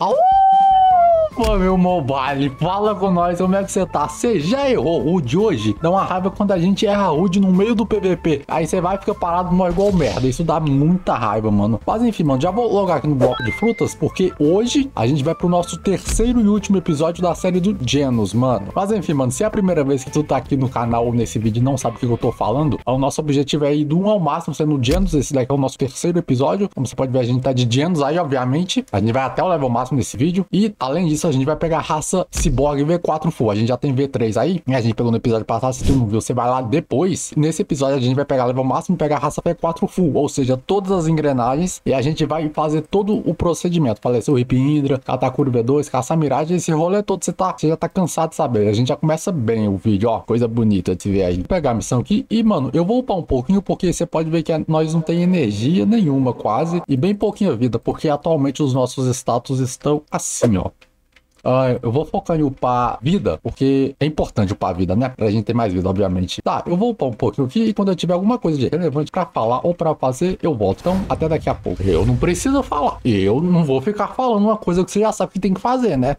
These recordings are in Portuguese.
Au! Pô, meu mobile, fala com nós, como é que você tá? Você já errou HUD hoje? Dá uma raiva quando a gente erra HUD no meio do PVP. Aí você vai e fica parado no igual merda. Isso dá muita raiva, mano. Mas enfim, mano, já vou logar aqui no bloco de frutas, porque hoje a gente vai pro nosso terceiro e último episódio da série do Genos, mano. Mas enfim, mano, se é a primeira vez que tu tá aqui no canal ou nesse vídeo e não sabe o que eu tô falando, o nosso objetivo é ir do 1 ao máximo sendo Genos. Esse daqui é o nosso terceiro episódio. Como você pode ver, a gente tá de Genos aí, obviamente. A gente vai até o level máximo desse vídeo. E, além disso, a gente vai pegar a raça Cyborg V4 Full. A gente já tem V3 aí. A gente pegou no episódio passado. Se tu não viu, você vai lá depois. Nesse episódio, a gente vai pegar level máximo e pegar a raça V4 Full. Ou seja, todas as engrenagens. E a gente vai fazer todo o procedimento. Falecer o Rip Indra, Katakuri V2, caçar Mirage. Esse rolê todo você já tá cansado de saber. A gente já começa bem o vídeo, ó. Coisa bonita de se ver aí. Vou pegar a missão aqui. E, mano, eu vou upar um pouquinho, porque você pode ver que nós não tem energia nenhuma, quase. E bem pouquinha vida, porque atualmente os nossos status estão assim, ó. Eu vou focar em upar vida, porque é importante upar vida, né? Pra gente ter mais vida, obviamente. Tá, eu vou upar um pouquinho aqui e quando eu tiver alguma coisa de relevante pra falar ou pra fazer, eu volto. Então, até daqui a pouco. Eu não preciso falar. Eu não vou ficar falando uma coisa que você já sabe que tem que fazer, né?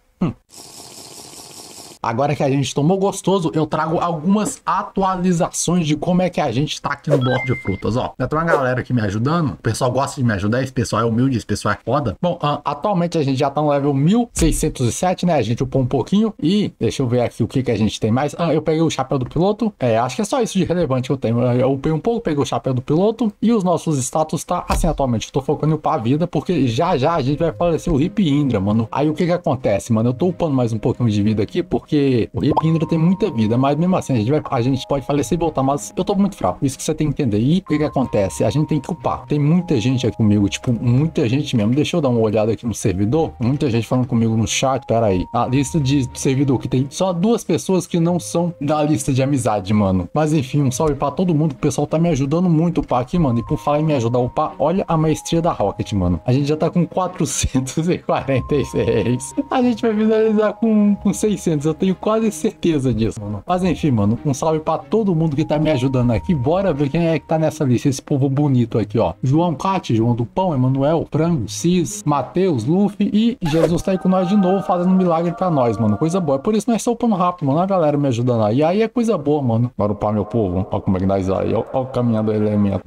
Agora que a gente tomou gostoso, eu trago algumas atualizações de como é que a gente tá aqui no bloco de frutas, ó. Já tem uma galera aqui me ajudando, o pessoal gosta de me ajudar, esse pessoal é humilde, esse pessoal é foda. Bom, atualmente a gente já tá no level 1607, né? A gente upou um pouquinho e deixa eu ver aqui o que a gente tem mais. Eu peguei o chapéu do piloto, acho que é só isso de relevante que eu tenho. Eu upei um pouco, peguei o chapéu do piloto e os nossos status tá assim atualmente. Eu tô focando em upar a vida, porque já a gente vai falecer o Rip Indra, mano. Aí o que acontece, mano? Eu tô upando mais um pouquinho de vida aqui, porque o Rip Indra tem muita vida, mas mesmo assim a gente pode falecer e voltar, mas eu tô muito fraco, isso que você tem que entender. E o que acontece? A gente tem que upar. Tem muita gente aqui comigo, tipo, muita gente mesmo. Deixa eu dar uma olhada aqui no servidor. Muita gente falando comigo no chat, pera aí. A lista de servidor que tem só 2 pessoas que não são da lista de amizade, mano. Mas enfim, um salve pra todo mundo, o pessoal tá me ajudando muito a upar aqui, mano. E por falar em me ajudar a upar, olha a maestria da Rocket, mano. A gente já tá com 446. A gente vai finalizar com 600. Eu tenho quase certeza disso, mano. Mas enfim, mano, um salve pra todo mundo que tá me ajudando aqui. Bora ver quem é que tá nessa lista, esse povo bonito aqui, ó. João Cate, João do Pão, Emanuel, Frango, Cis, Matheus, Luffy e Jesus tá aí com nós de novo, fazendo um milagre pra nós, mano. Coisa boa. É por isso que nós estamos upando rápido, mano. A galera me ajudando aí. Aí é coisa boa, mano. Bora upar, meu povo. Ó como é que nós aí. Ó o caminhão do elemento.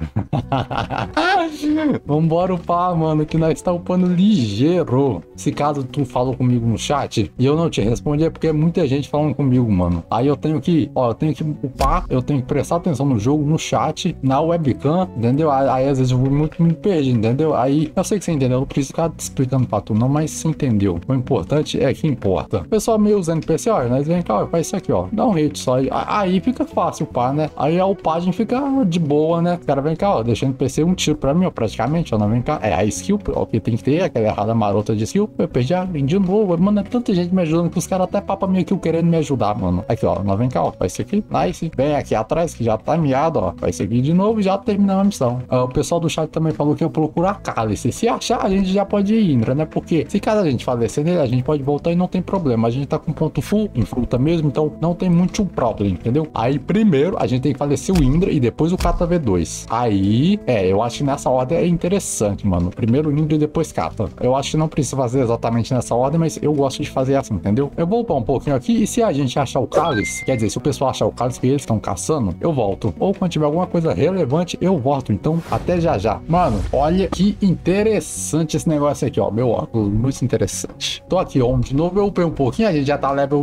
Vambora upar, mano, que nós tá upando ligeiro. Se caso tu falou comigo no chat e eu não te respondi, é porque é muita gente falando comigo, mano. Aí eu tenho que upar, eu tenho que prestar atenção no jogo, no chat, na webcam, entendeu? Aí às vezes eu vou muito me perder, entendeu? Aí eu sei que você entendeu, eu não preciso ficar te explicando pra tu não, mas você entendeu. O importante é que importa. O pessoal meio usando PC, ó, nós vem cá, ó, faz isso aqui, ó, dá um hit só, aí fica fácil upar, né? Aí a upagem fica de boa, né? O cara vem cá, ó, deixando o PC um tiro pra mim, ó, praticamente, ó, não vem cá, a skill, ó, que tem que ter, aquela errada marota de skill, eu perdi de novo, mano, é tanta gente me ajudando que os caras até papam meio que querendo me ajudar, mano. Aqui, ó, nós vem cá, ó, faz isso aqui, nice, vem aqui atrás, que já tá miado, ó, faz isso aqui de novo e já terminamos a missão. O pessoal do chat também falou que eu procuro a cálice. Se achar, a gente já pode ir Indra, né? Porque se caso a gente falecer nele, a gente pode voltar e não tem problema. A gente tá com ponto full em fruta mesmo, então não tem muito problema, entendeu? Aí primeiro a gente tem que falecer o Indra e depois o Kata V2. Aí, eu acho que nessa ordem é interessante, mano. Primeiro o Indra e depois Kata. Eu acho que não precisa fazer exatamente nessa ordem, mas eu gosto de fazer assim, entendeu? Eu vou upar um pouquinho aqui e se a gente achar o cálice, quer dizer, se o pessoal achar o cálice que eles estão caçando, eu volto. Ou quando tiver alguma coisa relevante, eu volto. Então, até já já. Mano, olha que interessante esse negócio aqui, ó. Meu óculos, muito interessante. Tô aqui, ó, de novo eu upei um pouquinho, a gente já tá level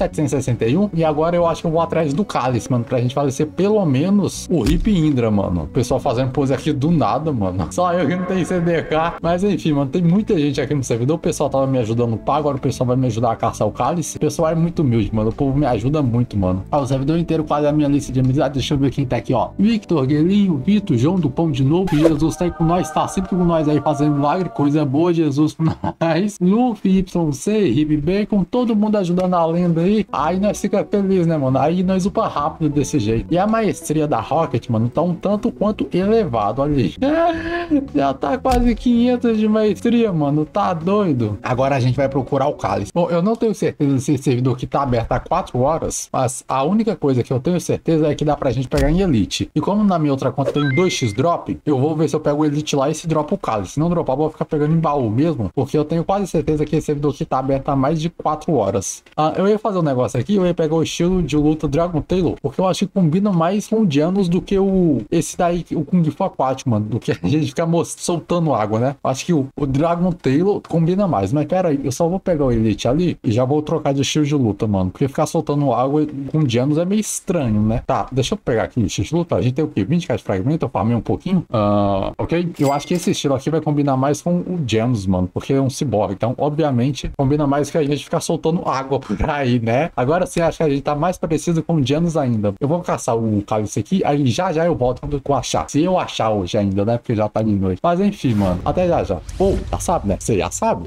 1761 e agora eu acho que eu vou atrás do cálice, mano, pra gente falecer pelo menos o Rip Indra, mano. O pessoal fazendo pose aqui do nada, mano. Só eu que não tenho CDK. Mas enfim, mano, tem muita gente aqui no servidor. O pessoal tava me ajudando no agora o pessoal vai me ajudar a caçar o cálice. O pessoal é muito humilde, mano. O povo me ajuda muito, mano. O servidor inteiro quase a minha lista de amizade. Deixa eu ver quem tá aqui, ó. Victor, Guelinho, Vitor, João do Pão de novo. Jesus tá aí com nós, tá sempre com nós aí fazendo milagre. Coisa boa, Jesus com nós. Luffy, YC, Rib Bacon, todo mundo ajudando a lenda aí. Aí nós fica feliz, né, mano? Aí nós upa rápido desse jeito. E a maestria da Rocket, mano, tá um tanto quanto elevado, olha aí. Já tá quase 500 de maestria, mano. Tá doido. Agora a gente vai procurar o cálice. Bom, eu não tenho certeza se esse servidor servidor que tá aberto há 4 horas, mas a única coisa que eu tenho certeza é que dá pra gente pegar em Elite. E como na minha outra conta tem 2x drop, eu vou ver se eu pego o Elite lá e se dropa o cálice. Se não dropar, eu vou ficar pegando em baú mesmo, porque eu tenho quase certeza que esse servidor aqui tá aberto há mais de 4 horas. Eu ia fazer um negócio aqui, eu ia pegar o estilo de luta Dragon Tail, porque eu acho que combina mais com o Janus do que esse daí, o Kung Fu aquático, mano, do que a gente ficar soltando água, né? Acho que o Dragon Tail combina mais, mas pera aí, eu só vou pegar o Elite ali e já vou trocar de estilo de luta, mano, porque ficar soltando água com Janus é meio estranho, né? Tá, deixa eu pegar aqui o estilo de luta, a gente tem o quê? 20k de fragmento, eu farmei um pouquinho, ok? Eu acho que esse estilo aqui vai combinar mais com o Janus, mano, porque é um cyborg, então, obviamente, combina mais que a gente ficar soltando água por aí, né? Agora sim, acho que a gente tá mais parecido com o Janus ainda. Eu vou caçar o cálice aqui, aí já eu volto quando eu achar. Se eu achar hoje ainda, né? Porque já tá de noite. Mas enfim, mano, até já. Pô, já sabe, né? Você já sabe.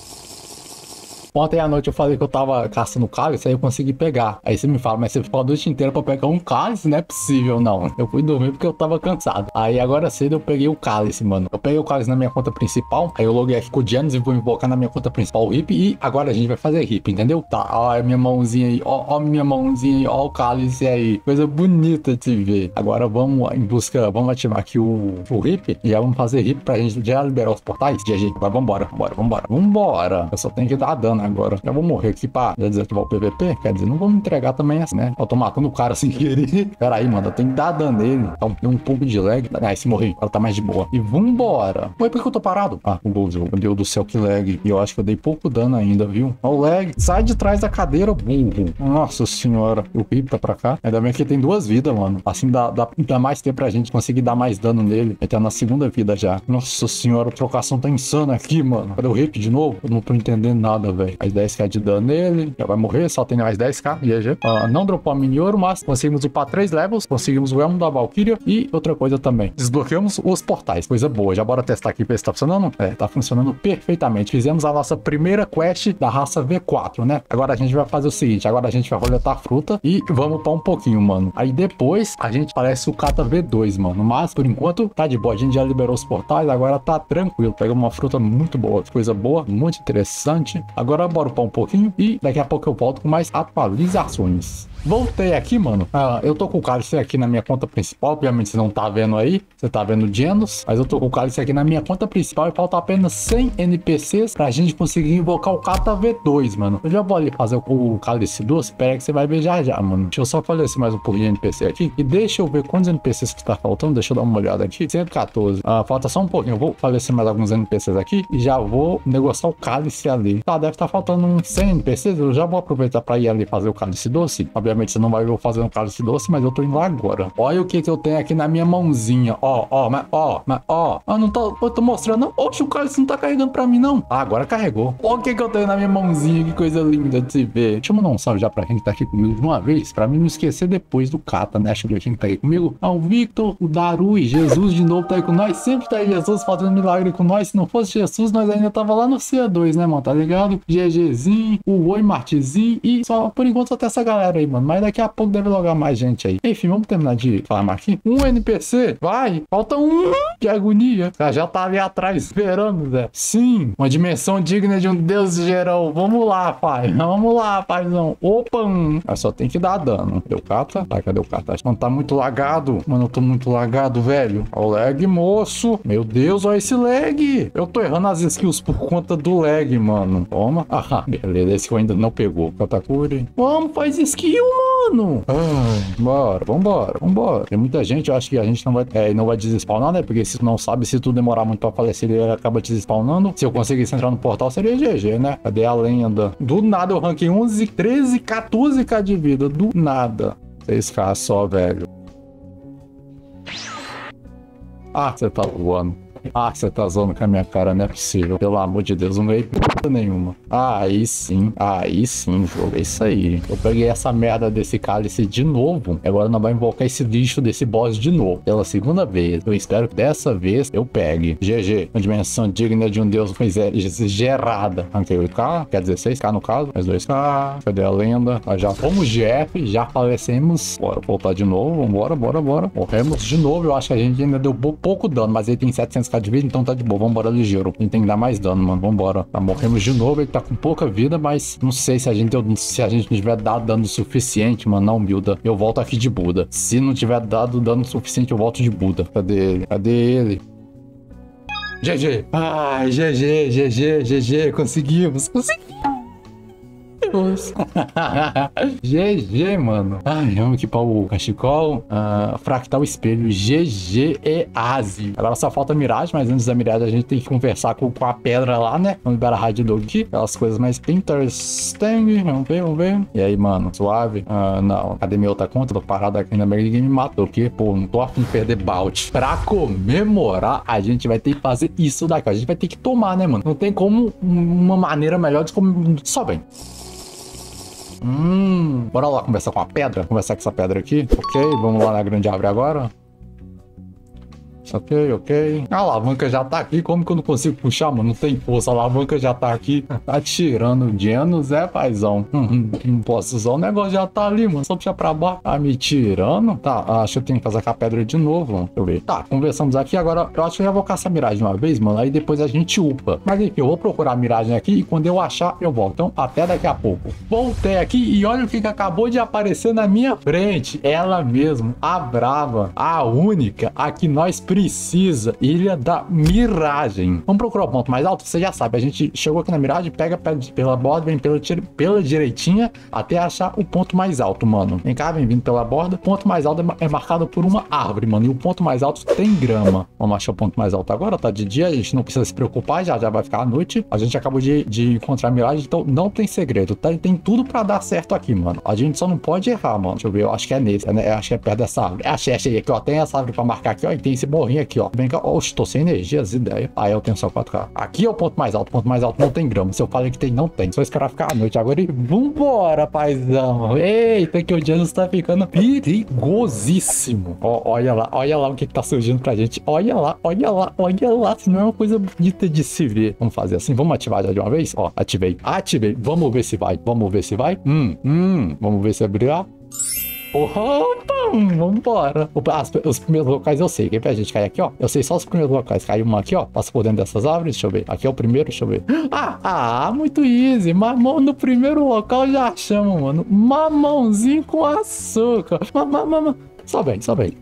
Ontem à noite eu falei que eu tava caçando cálice, aí eu consegui pegar. Aí você me fala, mas você ficou a noite inteira pra pegar um cálice? Não é possível, não. Eu fui dormir porque eu tava cansado. Aí agora cedo eu peguei o cálice, mano. Eu peguei o cálice na minha conta principal, aí eu loguei aqui com o Janus e vou invocar na minha conta principal o hip. E agora a gente vai fazer hip, entendeu? Tá, ó a minha mãozinha aí, ó minha mãozinha aí, ó o cálice aí. Coisa bonita de se ver. Agora vamos em busca, vamos ativar aqui o hip. E já vamos fazer hip pra gente já liberar os portais. GG, agora vambora. Eu só tenho que dar dano agora. Já vou morrer aqui pra já desativar o PVP. Quer dizer, não vou me entregar também assim, né? Eu tô matando o cara sem querer. Pera aí, mano. Eu tenho que dar dano nele. Então, tem um pouco de lag. Ah, se morrer, ela tá mais de boa. E vambora. Ué, por que eu tô parado? Ah, o jogo. Meu Deus do céu, que lag. E eu acho que eu dei pouco dano ainda, viu? Ó o lag. Sai de trás da cadeira, burro. Nossa senhora. O hip tá pra cá. Ainda bem que tem 2 vidas, mano. Assim dá mais tempo pra gente conseguir dar mais dano nele. Ele tá na 2ª vida já. Nossa senhora, a trocação tá insana aqui, mano. Cadê o hip de novo? Eu não tô entendendo nada, velho. As 10k de dano nele. Já vai morrer, só tem mais 10k. GG. Não dropou a mini ouro, mas conseguimos upar 3 levels. Conseguimos o elmo da Valkyria. E outra coisa também. Desbloqueamos os portais. Coisa boa. Já bora testar aqui pra ver se tá funcionando. É, tá funcionando perfeitamente. Fizemos a nossa primeira quest da raça V4, né? Agora a gente vai fazer o seguinte. Agora a gente vai roletar a fruta e vamos upar um pouquinho, mano. Aí depois a gente parece o Kata V2, mano. Mas por enquanto tá de boa. A gente já liberou os portais. Agora tá tranquilo. Pegamos uma fruta muito boa. Coisa boa. Muito interessante. Agora bora upar um pouquinho e daqui a pouco eu volto com mais atualizações. Voltei aqui, mano. Eu tô com o cálice aqui na minha conta principal. Obviamente você não tá vendo aí. Você tá vendo o Janus. Mas eu tô com o cálice aqui na minha conta principal. E falta apenas 100 NPCs pra gente conseguir invocar o Kata V2, mano. Eu já vou ali fazer o cálice doce. Espera que você vai ver já, mano. Deixa eu só falecer mais um pouquinho de NPC aqui. E deixa eu ver quantos NPCs que tá faltando. Deixa eu dar uma olhada aqui. 114. Falta só um pouquinho. Eu vou falecer mais alguns NPCs aqui. E já vou negociar o cálice ali. Tá, deve estar faltando uns 100 NPCs. Eu já vou aproveitar pra ir ali fazer o cálice doce. Obviamente você não vai ver eu fazendo cálice doce, mas eu tô indo lá agora. Olha o que eu tenho aqui na minha mãozinha. Eu não tô, eu tô mostrando. Oxe, o cálice não tá carregando pra mim, não. Agora carregou. Olha o que eu tenho na minha mãozinha. Que coisa linda de se ver. Deixa eu mandar um salve já pra quem tá aqui comigo de uma vez, pra mim não esquecer depois do Kata, né? Deixa eu ver quem tá aí comigo. O Victor, o Darui, Jesus de novo tá aí com nós. Sempre tá aí Jesus fazendo milagre com nós. Se não fosse Jesus, nós ainda tava lá no C2, né, mano? Tá ligado? GGzinho, o Oi Martizinho e só, por enquanto, só tem essa galera aí, mano. Mas daqui a pouco deve logar mais gente aí. Enfim, vamos terminar de farmar aqui. Um NPC, vai. Falta um. Que agonia. Já tá ali atrás esperando, Zé. Sim, uma dimensão digna de um deus geral. Vamos lá, pai. Vamos lá, paizão. Opa. Mas só tem que dar dano. Deu Kata? Tá, cadê o Kata? Mano, tá muito lagado. Mano, eu tô muito lagado, velho. Ó o lag, moço. Meu Deus, olha esse lag. Eu tô errando as skills por conta do lag, mano. Toma. Beleza. Esse que eu ainda não pegou. Katakuri. Vamos, faz skill, mano. Vambora. Tem muita gente, eu acho que a gente não vai desespawnar, né? Porque se tu não sabe, se tu demorar muito pra falecer, ele acaba desespawnando. Se eu conseguisse entrar no portal, seria GG, né? Cadê a lenda? Do nada eu ranquei 11, 13, 14k de vida. Do nada. 6k só, velho. Você tá voando. Você tá zoando com a minha cara, não é possível. Pelo amor de Deus, não ganhei p*** nenhuma. Aí sim, jogo. É isso aí. Eu peguei essa merda desse cálice de novo. Agora nós vamos invocar esse lixo desse boss de novo. Pela 2ª vez. Eu espero que dessa vez eu pegue. GG. Uma dimensão digna de um deus gerada. Ranquei 8k. Quer dizer, 6k no caso. Mais 2k. Cadê a lenda? Nós já fomos GF. Já falecemos. Bora voltar de novo. Bora. Morremos de novo. Eu acho que a gente ainda deu pouco dano. Mas ele tem 700k 5k de vida, então tá de boa. Vambora, ligeiro. A gente tem que dar mais dano, mano. Vambora. Tá, morremos de novo. Ele tá com pouca vida, mas não sei se a gente não tiver dado dano suficiente, mano. Não, Buda. Eu volto aqui de Buda. Se não tiver dado dano suficiente, eu volto de Buda. Cadê ele? Cadê ele? GG. Ai, GG, GG, GG. Conseguimos. GG, mano. Ai, vamos equipar o cachecol. Fractal espelho. GG e Asi. Agora só falta a miragem, mas antes da miragem a gente tem que conversar com a pedra lá, né? Vamos liberar a rádio dog aqui. Aquelas coisas mais interesting. Vamos ver, vamos ver. E aí, mano, suave? Não. Cadê minha outra conta? Tô parado aqui na merda. Ninguém me matou, porque, pô, não tô afim de perder balde. Pra comemorar, a gente vai ter que fazer isso daqui. A gente vai ter que tomar, né, mano? Não tem como uma maneira melhor de comer. Só bem. Bora lá conversar com a pedra. Conversar com essa pedra aqui. Ok, vamos lá na grande árvore agora. Ok, ok. A alavanca já tá aqui. Como que eu não consigo puxar, mano? Não tem força. A alavanca já tá aqui. Tá tirando o Genos, paizão. Não posso usar. O negócio já tá ali, mano. Só puxar pra baixo. Tá me tirando. Tá, acho que eu tenho que fazer com a pedra de novo. Deixa eu ver. Tá, conversamos aqui. Agora, eu acho que eu já vou caçar a miragem uma vez, mano. Aí depois a gente upa. Mas enfim, eu vou procurar a miragem aqui. E quando eu achar, eu volto. Então, até daqui a pouco. Voltei aqui e olha o que acabou de aparecer na minha frente. Ela mesmo. A brava. A única. A que nós precisa. Ilha da Miragem. Vamos procurar o ponto mais alto? Você já sabe, a gente chegou aqui na miragem, pega pela borda, vem pela direitinha até achar o ponto mais alto, mano. Vem cá, vem vindo pela borda. O ponto mais alto é marcado por uma árvore, mano. E o ponto mais alto tem grama. Vamos achar o ponto mais alto agora, tá de dia. A gente não precisa se preocupar, já vai ficar à noite. A gente acabou de encontrar a miragem, então não tem segredo, tá? Tem tudo pra dar certo aqui, mano. A gente só não pode errar, mano. Deixa eu ver, eu acho que é nesse, né? Eu acho que é perto dessa árvore. Achei aqui, ó. Tem essa árvore pra marcar aqui, ó. E tem esse morrinho aqui, ó. Vem cá. Oxe, tô sem energia, as ideias. Aí eu tenho só 4k. Aqui é o ponto mais alto. O ponto mais alto não tem grama. Se eu falei que tem, não tem. Só esperar ficar à noite agora e vambora, paizão. Eita, que o Genos tá ficando perigosíssimo. Ó, olha lá o que tá surgindo pra gente. Olha lá, olha lá, olha lá. Se não é uma coisa bonita de se ver. Vamos fazer assim. Vamos ativar já de uma vez? Ó, ativei. Ativei. Vamos ver se vai. Vamos ver se vai. Vamos ver se abrirá. Opa, vambora. Os primeiros locais eu sei. Que é pra gente cair aqui, ó. Eu sei só os primeiros locais. Caiu uma aqui, ó. Passa por dentro dessas árvores. Deixa eu ver. Aqui é o primeiro, deixa eu ver. Muito easy. Mamão no primeiro local já achamos, mano. Mamãozinho com açúcar. Só bem, só bem.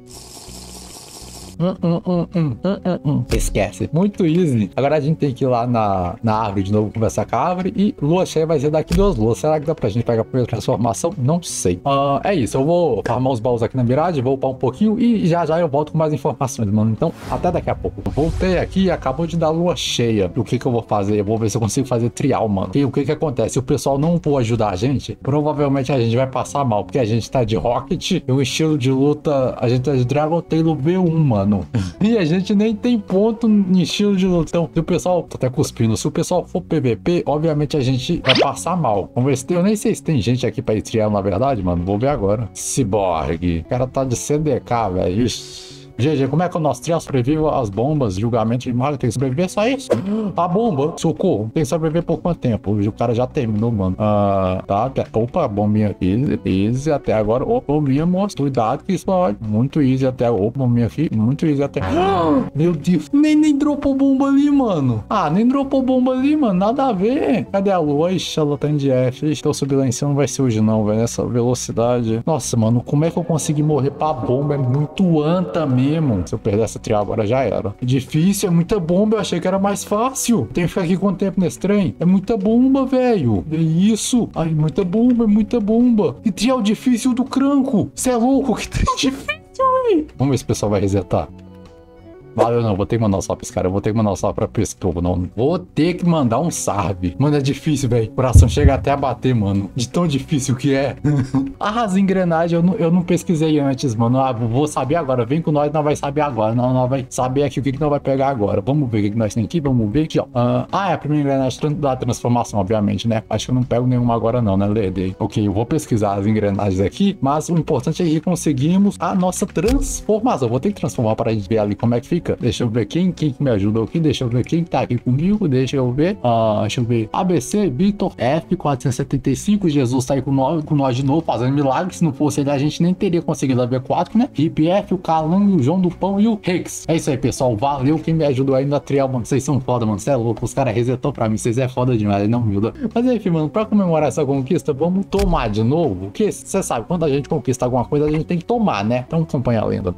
Esquece. Muito easy. Agora a gente tem que ir lá na árvore de novo, conversar com a árvore. E lua cheia vai ser daqui 2 luas. Será que dá pra gente pegar a primeira transformação? Não sei. É isso. Eu vou farmar os baús aqui na miragem, vou upar um pouquinho e já eu volto com mais informações, mano. Então, até daqui a pouco. Eu voltei aqui e acabou de dar lua cheia. O que eu vou fazer? Eu vou ver se eu consigo fazer trial, mano. E o que acontece? Se o pessoal não for ajudar a gente, provavelmente a gente vai passar mal, porque a gente tá de Rocket e o estilo de luta, a gente tá de Dragon Tail V1, mano. E a gente nem tem ponto em estilo de luta. Então, se o pessoal, tô até cuspindo, se o pessoal for PVP, obviamente a gente vai passar mal. Vamos ver se tem, eu nem sei se tem gente aqui pra ir trial, na verdade, mano. Vou ver agora. Cyborg. O cara tá de CDK, velho. GG, como é que o nosso trial sobrevive às bombas, julgamento de malha? Tem que sobreviver só isso? A bomba, socorro. Tem que sobreviver por quanto tempo? O cara já terminou, mano. Tá. Opa, bombinha aqui. Easy até agora. Opa, bombinha, moço. Cuidado que isso pode. Muito easy até. Opa, bombinha aqui. Muito easy até. Meu Deus. Nem dropou bomba ali, mano. Nem dropou bomba ali, mano. Nada a ver. Cadê a lua? Ixi, ela tá em DF. Ixi, eu subir lá em cima não vai ser hoje não, velho. Nessa velocidade. Nossa, mano. Como é que eu consegui morrer pra bomba? É muito anta mesmo. Se eu perder essa trial agora já era. É difícil, é muita bomba. Eu achei que era mais fácil. Tem que ficar aqui quanto tempo nesse trem? É muita bomba, velho. É isso. Ai, muita bomba, é muita bomba. Que trial difícil do cranco. Você é louco? Que trem difícil, velho. Vamos ver se o pessoal vai resetar. Valeu, não, vou ter que mandar um salve pra esse cara. Eu vou ter que mandar um salve pra esse povo, não. Vou ter que mandar um salve. Mano, é difícil, velho. O coração chega até a bater, mano. De tão difícil que é. As engrenagens eu não pesquisei antes, mano. Vou saber agora. Vem com nós vai saber agora. Nós vai saber aqui o que nós vai pegar agora. Vamos ver o que nós tem aqui. Vamos ver aqui, ó. É a primeira engrenagem da transformação, obviamente, né? Acho que eu não pego nenhuma agora, não, né, Lede? Ok, eu vou pesquisar as engrenagens aqui. Mas o importante é que conseguimos a nossa transformação. Vou ter que transformar para a gente ver ali como é que fica. dica. Deixa eu ver quem que me ajudou aqui. Deixa eu ver quem tá aqui comigo. Deixa eu ver. Deixa eu ver. ABC, Victor, F475. Jesus tá aí com nós de novo, fazendo milagre. Se não fosse ele, a gente nem teria conseguido a V4, né? IPF, o Calango, o João do Pão e o Rex. É isso aí, pessoal. Valeu quem me ajudou aí na trial, mano. Vocês são foda, mano. Você é louco. Os caras resetou pra mim. Vocês é foda demais. Não humilda. Mas enfim, mano, pra comemorar essa conquista, vamos tomar de novo. Porque você sabe, quando a gente conquista alguma coisa, a gente tem que tomar, né? Então acompanha a lenda.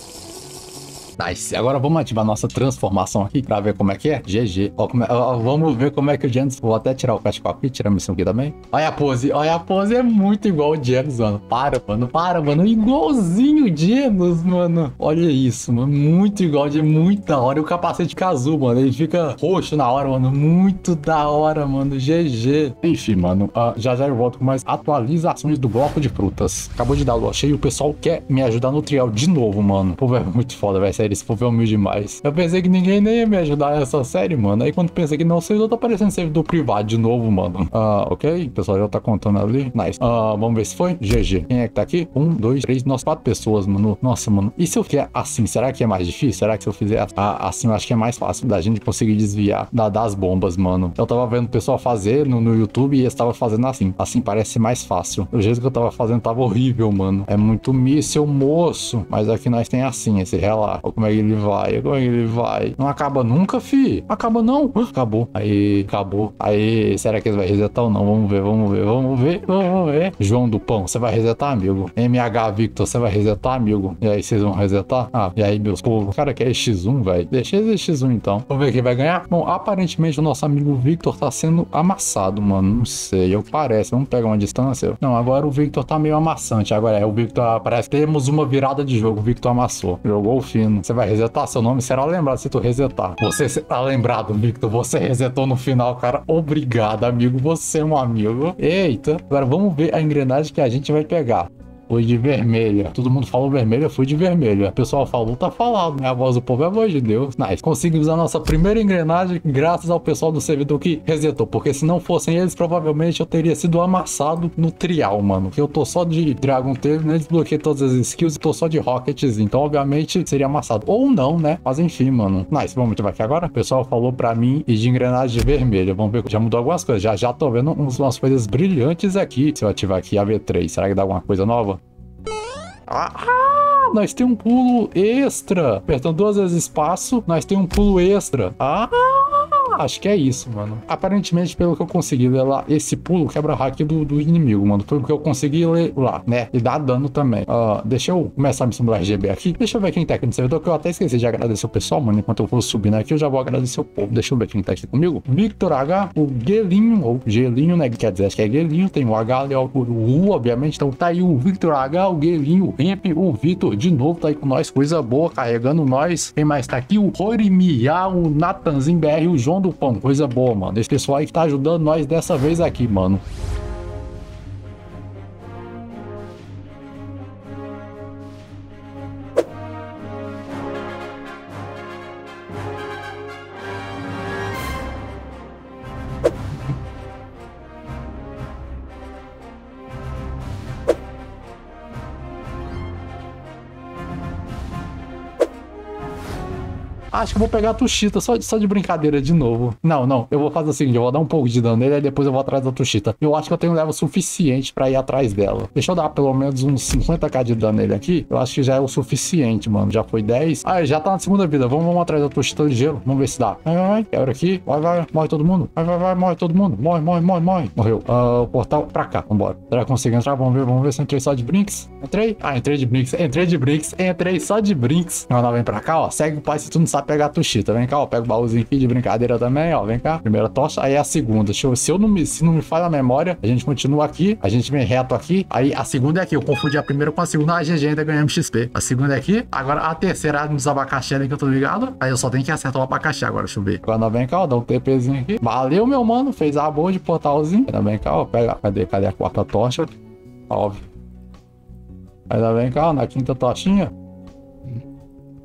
Nice. Agora vamos ativar nossa transformação aqui pra ver como é que é. GG. Vamos ver como é que o Janus... Vou até tirar o cachecol aqui, tirar a missão aqui também. Olha a pose. Olha a pose. É muito igual o Janus, mano. Para, mano. Igualzinho o Janus, mano. Olha isso, mano. Muito igual. De muito da hora. E o capacete fica azul, mano. Ele fica roxo na hora, mano. Muito da hora, mano. GG. Enfim, mano. Já eu volto com mais atualizações do bloco de frutas. Acabou de dar lua cheia e o pessoal quer me ajudar no trial de novo, mano. Pô, é muito foda, velho. Esse povo é humilde demais. Eu pensei que ninguém nem ia me ajudar nessa série, mano. Aí quando pensei que não, servidor tá aparecendo servidor privado de novo, mano. Ok. O pessoal já tá contando ali. Nice. Vamos ver se foi. GG. Quem é que tá aqui? 1, 2, 3. Nossa, 4 pessoas, mano. Nossa, mano. E se eu fizer assim? Será que é mais difícil? Será que se eu fizer assim, eu acho que é mais fácil da gente conseguir desviar das bombas, mano. Eu tava vendo o pessoal fazer no YouTube e eles estavam fazendo assim. Assim parece mais fácil. O jeito que eu tava fazendo tava horrível, mano. É muito míssil, moço. Mas aqui nós tem assim, esse relato. Como é que ele vai? Como é que ele vai? Não acaba nunca, fi. Acaba não. Acabou. Aí, acabou. Aí, será que ele vai resetar ou não? Vamos ver. João do Pão, você vai resetar, amigo? MH Victor, você vai resetar, amigo? E aí, vocês vão resetar? E aí, meus povos? O cara quer X1, velho. Deixa ele X1, então. Vamos ver quem vai ganhar? Bom, aparentemente o nosso amigo Victor tá sendo amassado, mano. Não sei, parece. Vamos pegar uma distância. Não, agora o Victor tá meio amassante. Agora o Victor parece que temos uma virada de jogo. O Victor amassou. Jogou fino. Você vai resetar? Seu nome será lembrado se tu resetar. Você será lembrado, Victor. Você resetou no final, cara. Obrigado, amigo. Você é um amigo. Eita. Agora vamos ver a engrenagem que a gente vai pegar. Foi de vermelha. Todo mundo falou vermelha, foi de vermelha. O pessoal falou, tá falado, né? A voz do povo é a voz de Deus. Nice. Conseguimos a nossa primeira engrenagem graças ao pessoal do servidor que resetou. Porque se não fossem eles, provavelmente eu teria sido amassado no trial, mano. Que eu tô só de Dragon Tail, né? Desbloqueei todas as skills e tô só de Rockets. Então, obviamente, seria amassado. Ou não, né? Mas enfim, mano. Nice. Vamos ativar aqui agora? O pessoal falou pra mim e de engrenagem vermelha. Vamos ver. Já mudou algumas coisas. Já tô vendo umas coisas brilhantes aqui. Se eu ativar aqui a V3, será que dá alguma coisa nova? Nós tem um pulo extra. Apertando 2 vezes espaço, nós tem um pulo extra. Acho que é isso, mano. Aparentemente, pelo que eu consegui ler lá, esse pulo quebra hack do inimigo, mano. Foi o que eu consegui ler lá, né? E dá dano também. Deixa eu começar a missão do RGB aqui. Deixa eu ver quem tá aqui no servidor, que eu até esqueci de agradecer o pessoal, mano. Enquanto eu for subindo aqui, eu já vou agradecer o povo. Deixa eu ver quem tá aqui comigo. Victor H, o Gelinho, ou Gelinho, né? Quer dizer, acho que é Gelinho. Tem o H ali, o U, obviamente. Então tá aí o Victor H, o Gelinho, o Ramp, o Victor, de novo, tá aí com nós. Coisa boa, carregando nós. Quem mais tá aqui? O Rorimia, o Natanzinho BR, o João do Pão. Coisa boa, mano. Esse pessoal aí que tá ajudando nós dessa vez aqui, mano. Acho que eu vou pegar a Tushita só de brincadeira de novo. Não. Eu vou fazer o seguinte, eu vou dar um pouco de dano nele, aí depois eu vou atrás da Tushita. Eu acho que eu tenho level suficiente pra ir atrás dela. Deixa eu dar pelo menos uns 50k de dano nele aqui. Eu acho que já é o suficiente, mano. Já foi 10. Já tá na segunda vida. Vamos atrás da Tushita de gelo. Vamos ver se dá. Vai. Quebra aqui. Vai. Morre todo mundo. Vai. Morre todo mundo. Morre. Morreu. O portal pra cá. Vambora. Será que eu consigo entrar? Vamos ver se eu entrei só de brinks. Entrei? Entrei de brinks. Entrei só de brinks. Não, vem pra cá, ó. Segue o pai se tu não sabe pegar a Tushita. Vem cá, ó. Pega o baúzinho aqui de brincadeira também, ó. Vem cá. Primeira tocha, aí a segunda. Deixa eu ver. Se não me falha a memória, a gente continua aqui. A gente vem reto aqui. Aí a segunda é aqui. Eu confundi a primeira com a segunda. GG, ainda ganhamos XP. A segunda é aqui. Agora a terceira nos abacaxi ali que eu tô ligado. Aí eu só tenho que acertar o abacaxi agora. Deixa eu ver. Agora vem cá, ó. Dá um TPzinho aqui. Valeu, meu mano. Fez a boa de portalzinho. Ainda vem cá, ó. Pega. Cadê a quarta tocha? Óbvio. Ainda vem cá, ó. Na quinta tochinha.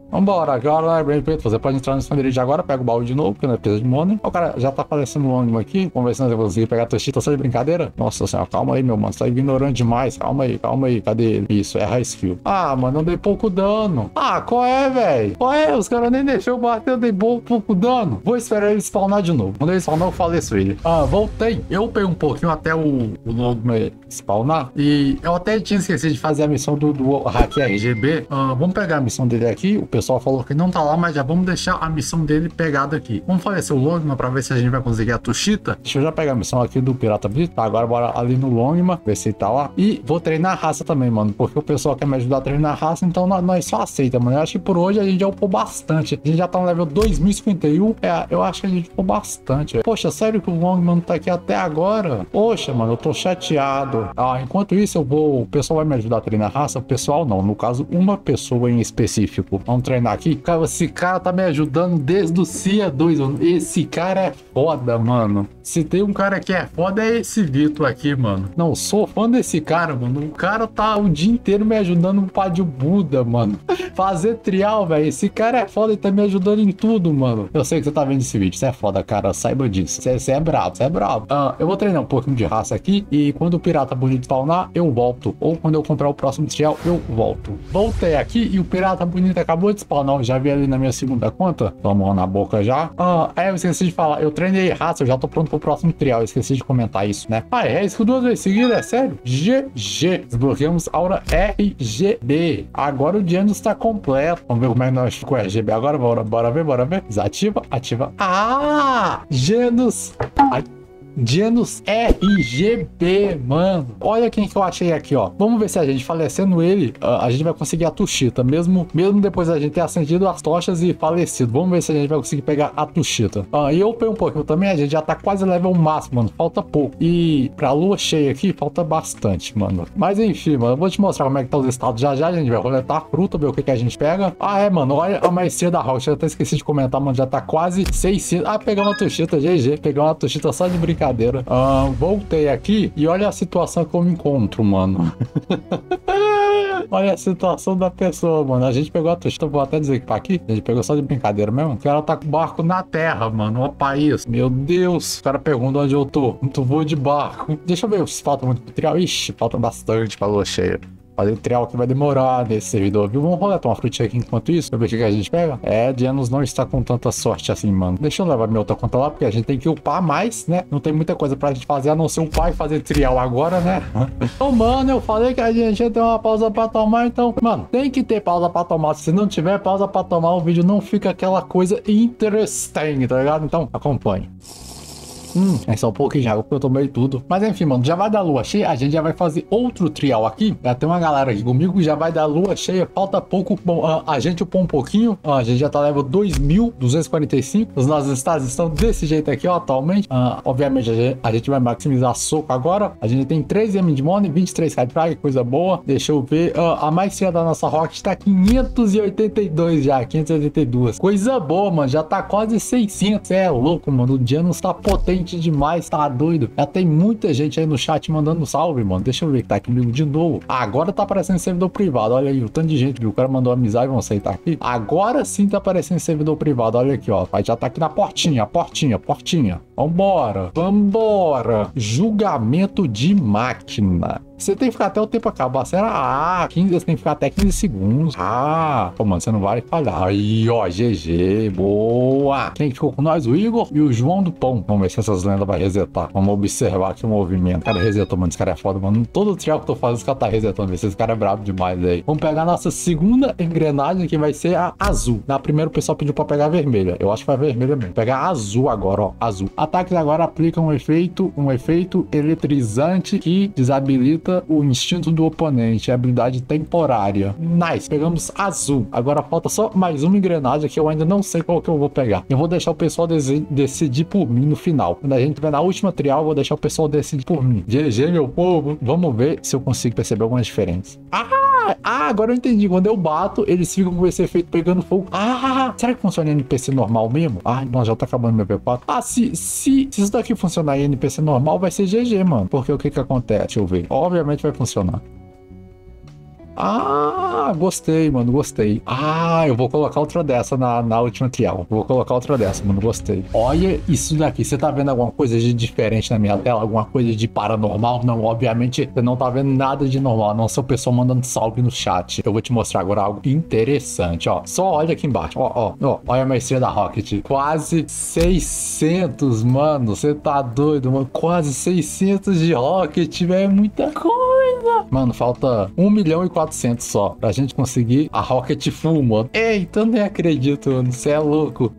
Vambora, agora é bem feito. Você pode entrar no esconderijo agora, pega o baú de novo, porque não é precisa de money. O cara já tá aparecendo um ânimo aqui. Vamos ver se nós vamos conseguir pegar a Toshita só de brincadeira. Nossa senhora, calma aí, meu mano. Você tá ignorando demais. Calma aí, calma aí. Cadê ele? Isso, é high skill. Ah, mano, eu dei pouco dano. Ah, qual é, velho? Qual é? Os caras nem deixou eu bater, eu dei pouco dano. Vou esperar ele spawnar de novo. Quando ele spawnar, eu faleço ele. Ah, voltei. Eu peguei um pouquinho até o Logma spawnar. E eu até tinha esquecido de fazer a missão do Hack RGB. Vamos pegar a missão dele aqui. O pessoal falou que não tá lá, mas já vamos deixar a missão dele pegada aqui. Vamos falecer o Logma pra ver se a gente vai conseguir a Toshita. Deixa eu já pegar a missão aqui do Pirata Brito. Tá, agora bora ali no Logma, ver se ele tá lá. E vou treinar a raça também, mano. Porque o pessoal quer me ajudar a treinar a raça, então nós só aceita, mano. Eu acho que por hoje a gente já upou bastante. A gente já tá no level 2051. Eu acho que a gente upou bastante. Poxa, sério que o Logma não tá aqui até agora? Poxa, mano, eu tô chateado. Enquanto isso, o pessoal vai me ajudar a treinar a raça. O pessoal não, no caso, uma pessoa em específico. Vamos treinar aqui. Cara, esse cara tá me ajudando desde o CIA 2, mano. Esse cara é foda, mano. Se tem um cara que é foda, é esse Vitor aqui, mano. Não, sou fã desse cara, mano. O cara tá o dia inteiro me ajudando no Pádio Buda, mano. Fazer trial, velho. Esse cara é foda e tá me ajudando em tudo, mano. Eu sei que você tá vendo esse vídeo. Você é foda, cara. Saiba disso. Você é brabo, você é brabo. Eu vou treinar um pouquinho de raça aqui. E quando o pirata bonito spawnar, eu volto. Ou quando eu comprar o próximo trial, eu volto. Voltei aqui e o pirata bonito acabou de spawnar. Eu já vi ali na minha segunda conta. Toma na boca já. Eu esqueci de falar. Eu treinei raça. Eu já tô pronto pro próximo trial. Eu esqueci de comentar isso, né? É isso 2 vezes seguidas, é sério? GG. Desbloqueamos aura RGB. Agora o Janus está completo. Vamos ver como é que nós ficamos com o RGB agora. Bora ver. Desativa, ativa. Janus. Janus RGB, mano. Olha quem que eu achei aqui, ó. Vamos ver se a gente falecendo ele, a gente vai conseguir a Toshita. Mesmo depois da gente ter acendido as tochas e falecido. Vamos ver se a gente vai conseguir pegar a Toshita. E eu peguei um pouquinho também. A gente já tá quase level máximo, mano. Falta pouco. E pra lua cheia aqui, falta bastante, mano. Mas enfim, mano. Eu vou te mostrar como é que tá os estados já. A gente vai coletar a fruta, ver o que a gente pega. Mano. Olha a maestria da Rocha. Eu até esqueci de comentar, mano. Já tá quase 600. Pegamos a Toshita, GG. Pegamos a Toshita só de brincadeira. Voltei aqui e olha a situação que eu me encontro, mano. Olha a situação da pessoa, mano. A gente pegou a Toshita, vou até dizer que tá aqui. A gente pegou só de brincadeira mesmo. O cara tá com o barco na terra, mano. Ó, país. Meu Deus. O cara pergunta onde eu tô. Tu vou de barco. Deixa eu ver se falta muito pro trial. Ixi, falta bastante pra lua cheia. Fazer trial que vai demorar nesse servidor, viu? Vamos roletar uma frutinha aqui enquanto isso, pra ver o que a gente pega. Janus não está com tanta sorte assim, mano. Deixa eu levar minha outra conta lá, porque a gente tem que upar mais, né? Não tem muita coisa pra gente fazer, a não ser upar e fazer trial agora, né? Então, mano, eu falei que a gente ia ter uma pausa pra tomar, então, mano, tem que ter pausa pra tomar. Se não tiver pausa pra tomar, o vídeo não fica aquela coisa interesting, tá ligado? Então, acompanhe. É só um pouquinho de água, porque eu tomei tudo. Mas enfim, mano, já vai dar lua cheia. A gente já vai fazer outro trial aqui. Já tem uma galera aqui comigo. Já vai dar lua cheia. Falta pouco. Bom, a gente upou um pouquinho. A gente já tá level 2245. Os nossos estados estão desse jeito aqui, ó, atualmente. Obviamente, a gente vai maximizar soco agora. A gente tem 3 M de money, 23k de praga, coisa boa. Deixa eu ver. A maestria da nossa Rocket tá 582 já. 582. Coisa boa, mano. Já tá quase 600. Cê é louco, mano. O Janus tá potente demais, tá doido. Já tem muita gente aí no chat mandando salve, mano. Deixa eu ver que tá aqui comigo de novo. Agora tá aparecendo servidor privado. Olha aí, o tanto de gente, viu? O cara mandou amizade, vamos aceitar aqui. Agora sim tá aparecendo servidor privado. Olha aqui, ó. Já tá aqui na portinha, portinha. Vambora. Julgamento de máquina. Você tem que ficar até o tempo acabar. Será? 15, você tem que ficar até 15 segundos. Pô, mano, você não vai falhar. Aí, ó, GG. Boa. Quem ficou com nós? O Igor e o João do Pão. Vamos ver se essas lendas vai resetar. Vamos observar aqui o movimento. O cara resetou, mano. Esse cara é foda, mano. Todo o trial que eu tô fazendo, esse cara tá resetando. Esse cara é brabo demais aí. Vamos pegar a nossa segunda engrenagem, que vai ser a azul. Na primeira, o pessoal pediu pra pegar a vermelha. Eu acho que vai vermelha mesmo. Pegar a azul agora, ó. Azul. Ataques agora aplicam um efeito eletrizante que desabilita o instinto do oponente, a habilidade temporária. Nice, pegamos azul. Agora falta só mais uma engrenagem que eu ainda não sei qual que eu vou pegar. Eu vou deixar o pessoal decidir por mim no final. Quando a gente tiver na última trial, eu vou deixar o pessoal decidir por mim. GG, meu povo. Vamos ver se eu consigo perceber alguma diferença. Agora eu entendi. Quando eu bato, eles ficam com esse efeito pegando fogo. Será que funciona em NPC normal mesmo? Não, já tá acabando meu P4. Se isso daqui funcionar em NPC normal, vai ser GG, mano. Porque o que que acontece? Deixa eu ver. Obviamente vai funcionar. Ah, gostei, mano, gostei. Ah, eu vou colocar outra dessa na última trial. Vou colocar outra dessa, mano, gostei. Olha isso daqui. Você tá vendo alguma coisa de diferente na minha tela? Alguma coisa de paranormal? Não, obviamente você não tá vendo nada de normal. Não, seu pessoal mandando salve no chat. Eu vou te mostrar agora algo interessante, ó. Só olha aqui embaixo, ó. Olha a maestria da Rocket. Quase 600, mano. Você tá doido, mano? Quase 600 de Rocket, velho. É muita coisa. Mano, falta 1.400.000 só pra gente conseguir a Rocket Full, mano. Eita, eu nem acredito, mano. Você é louco.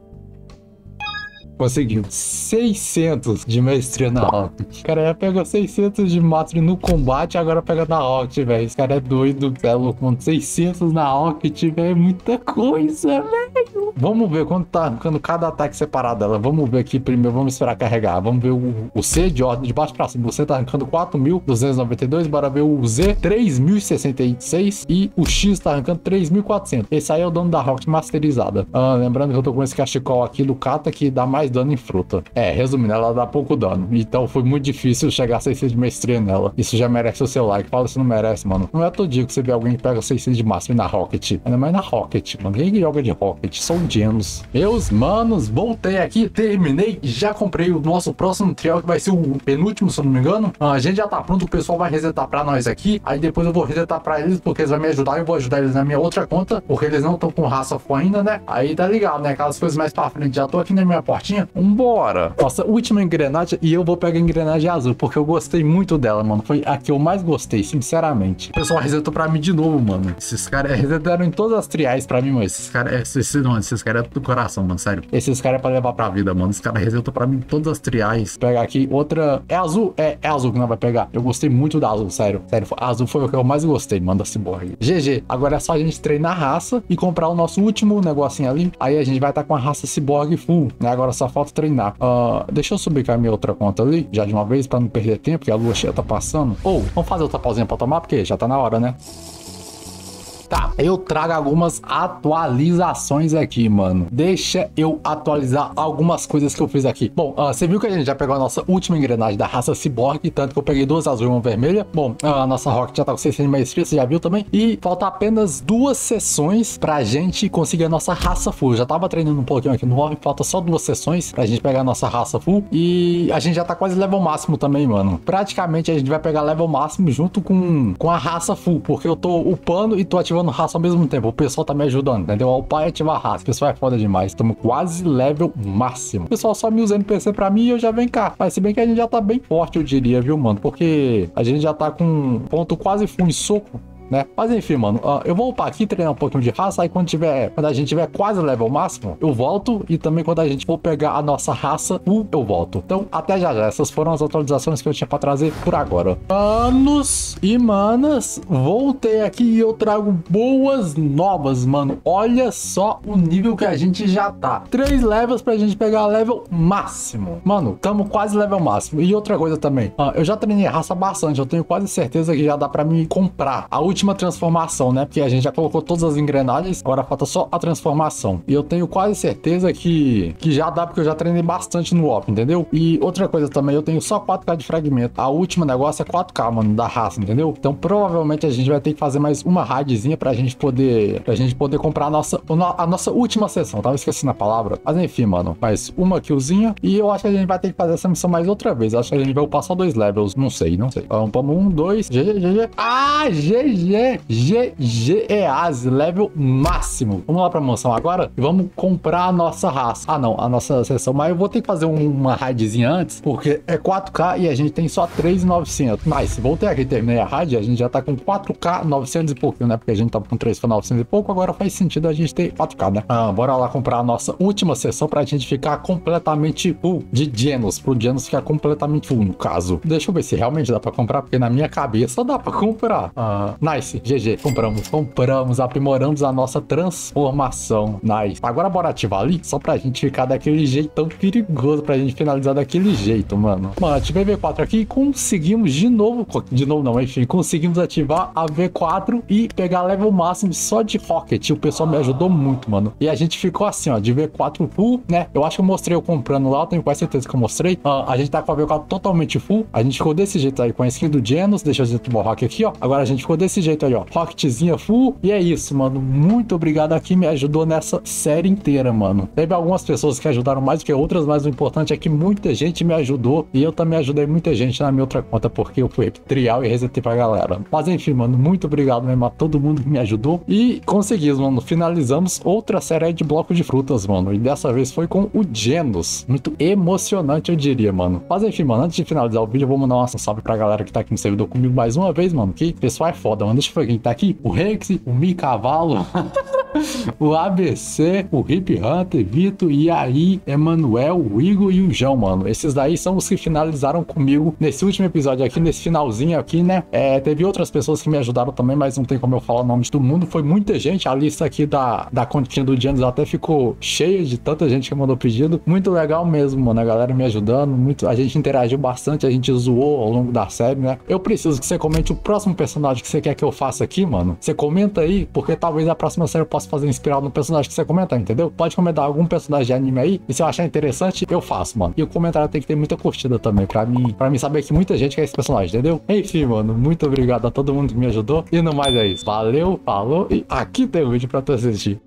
Conseguiu 600 de maestria na Rocket. O cara já pegou 600 de mastery no combate, agora pega na Rocket, velho. Esse cara é doido, é louco, mano. 600 na Rocket, velho. É muita coisa, velho. Vamos ver quando tá arrancando cada ataque separado dela. Vamos ver aqui primeiro, vamos esperar carregar. Vamos ver o C de ordem de baixo pra cima. Você tá arrancando 4.292. Bora ver o Z, 3.066. E o X tá arrancando 3.400. Esse aí é o dano da Rocket masterizada. Lembrando que eu tô com esse cachecol aqui do Kata que dá mais dano em fruta. Resumindo, ela dá pouco dano. Então foi muito difícil chegar a 600 de maestria nela. Isso já merece o seu like. Fala se não merece, mano. Não é todo dia que você vê alguém que pega 600 de mastery na Rocket. Ainda mais na Rocket, mano. Quem joga de Rocket? Só o Genos. Meus manos, voltei aqui, terminei. Já comprei o nosso próximo trial, que vai ser o penúltimo, se eu não me engano. A gente já tá pronto. O pessoal vai resetar pra nós aqui. Aí depois eu vou resetar pra eles, porque eles vão me ajudar. Eu vou ajudar eles na minha outra conta, porque eles não estão com raça full ainda, né? Aí tá ligado, né? Aquelas coisas mais pra frente. Já tô aqui na minha portinha. Vambora! Nossa última engrenagem, e eu vou pegar a engrenagem azul, porque eu gostei muito dela, mano. Foi a que eu mais gostei, sinceramente. O pessoal resetou pra mim de novo, mano. Esses caras resetaram em todas as triais pra mim, mano. Esses caras, esses caras é do coração, mano, sério. Esses caras é pra levar pra vida, mano. Esses caras resetou pra mim todas as triais. Vou pegar aqui outra. É azul? É azul que não vai pegar. Eu gostei muito da azul, sério. Sério, a azul foi o que eu mais gostei, mano, da Cyborg. GG. Agora é só a gente treinar a raça e comprar o nosso último negocinho ali. Aí a gente vai estar com a raça Cyborg full, né? Agora só falta treinar. Deixa eu subir com a minha outra conta ali, já de uma vez, pra não perder tempo, porque a lua cheia tá passando. Vamos fazer outra pausinha pra tomar, porque já tá na hora, né? Tá, eu trago algumas atualizações aqui, mano. Deixa eu atualizar algumas coisas que eu fiz aqui. Bom, você viu que a gente já pegou a nossa última engrenagem da raça Cyborg, tanto que eu peguei duas azuis e uma vermelha. Bom, a nossa Rocket já tá com 600 de maestria, você já viu também. E falta apenas 2 sessões pra gente conseguir a nossa raça full. Eu já tava treinando um pouquinho aqui no off, falta só 2 sessões pra gente pegar a nossa raça full. E a gente já tá quase level máximo também, mano. Praticamente a gente vai pegar level máximo junto com a raça full, porque eu tô upando e tô ativando raça ao mesmo tempo. O pessoal tá me ajudando, entendeu? O pai ativar a raça. O pessoal é foda demais. Estamos quase level máximo. O pessoal só me usa NPC pra mim e eu já venho cá. Mas se bem que a gente já tá bem forte, eu diria, viu, mano? Porque a gente já tá com ponto quase full em soco, né? Mas enfim, mano, eu vou upar aqui, treinar um pouquinho de raça. Aí quando a gente tiver quase o level máximo, eu volto. E também quando a gente for pegar a nossa raça, eu volto. Então, até já já. Essas foram as atualizações que eu tinha pra trazer por agora. Manos e manas, voltei aqui e eu trago boas novas, mano. Olha só o nível que a gente já tá. 3 levels pra gente pegar level máximo. Mano, tamo quase level máximo. E outra coisa também, eu já treinei raça bastante. Eu tenho quase certeza que já dá pra me comprar a última transformação, né? Porque a gente já colocou todas as engrenagens, agora falta só a transformação. E eu tenho quase certeza que já dá, porque eu já treinei bastante no OP, entendeu? E outra coisa também, eu tenho só 4k de fragmento. A última negócio é 4k, mano, da raça, entendeu? Então provavelmente a gente vai ter que fazer mais uma raidzinha pra gente poder comprar a nossa última sessão. Tava esquecendo a palavra. Mas enfim, mano, mais uma killzinha. E eu acho que a gente vai ter que fazer essa missão mais outra vez. Acho que a gente vai upar só 2 levels. Não sei. Vamos 1, 2, GG. Ah, GG. GG EASE, level máximo. Vamos lá pra mansão agora e vamos comprar a nossa raça. Ah, não, a nossa sessão. Mas eu vou ter que fazer uma raidzinha antes, porque é 4k e a gente tem só 3.900. Mas voltei aqui, terminei a raid, a gente já tá com 4k 900 e pouquinho, né? Porque a gente tava com 3k 900 e pouco, agora faz sentido a gente ter 4k, né? Bora lá comprar a nossa última sessão pra gente ficar completamente full de Genos, pro Genos ficar completamente full, no caso. Deixa eu ver se realmente dá pra comprar, porque na minha cabeça dá pra comprar. Nice. GG, compramos, aprimoramos a nossa transformação. Nice. Agora bora ativar ali, só pra gente ficar daquele jeitão perigoso, pra gente finalizar daquele jeito, mano. Mano, ativei V4 aqui e conseguimos de novo não, enfim, conseguimos ativar a V4 e pegar level máximo só de Rocket. O pessoal me ajudou muito, mano. E a gente ficou assim, ó, de V4 full, né? Eu acho que eu mostrei eu comprando lá, eu tenho quase certeza que eu mostrei. A gente tá com a V4 totalmente full, a gente ficou desse jeito aí, com a skin do Genos, deixa eu ativar o hack aqui, ó. Agora a gente ficou desse jeito aí, ó. Rocketzinha full. E é isso, mano. Muito obrigado a quem me ajudou nessa série inteira, mano. Teve algumas pessoas que ajudaram mais do que outras, mas o importante é que muita gente me ajudou. E eu também ajudei muita gente na minha outra conta, porque eu fui trial e resetei pra galera. Mas enfim, mano, muito obrigado mesmo a todo mundo que me ajudou. E conseguimos, mano. Finalizamos outra série de bloco de frutas, mano. E dessa vez foi com o Genos. Muito emocionante, eu diria, mano. Mas enfim, mano, antes de finalizar o vídeo, eu vou mandar um salve pra galera que tá aqui no servidor comigo mais uma vez, mano. Que pessoal é foda, mano. Deixa eu ver quem tá aqui. O Rex, o Mi Cavalo, o ABC, o Hip Hunter, Vitor, e aí, Emanuel, o Igor e o João, mano. Esses daí são os que finalizaram comigo nesse último episódio aqui, nesse finalzinho aqui, né? Teve outras pessoas que me ajudaram também, mas não tem como eu falar o nome de todo mundo. Foi muita gente. A lista aqui da continha do Genos até ficou cheia de tanta gente que mandou pedido. Muito legal mesmo, mano. A galera me ajudando. Muito, a gente interagiu bastante, a gente zoou ao longo da série, né? Eu preciso que você comente o próximo personagem que você quer que eu faça aqui, mano. Você comenta aí, porque talvez a próxima série eu possa fazer inspirado no personagem que você comentar, entendeu? Pode comentar algum personagem de anime aí, e se eu achar interessante, eu faço, mano. E o comentário tem que ter muita curtida também, pra mim saber que muita gente quer esse personagem, entendeu? Enfim, mano, muito obrigado a todo mundo que me ajudou. E no mais é isso. Valeu, falou, e aqui tem o vídeo pra tu assistir.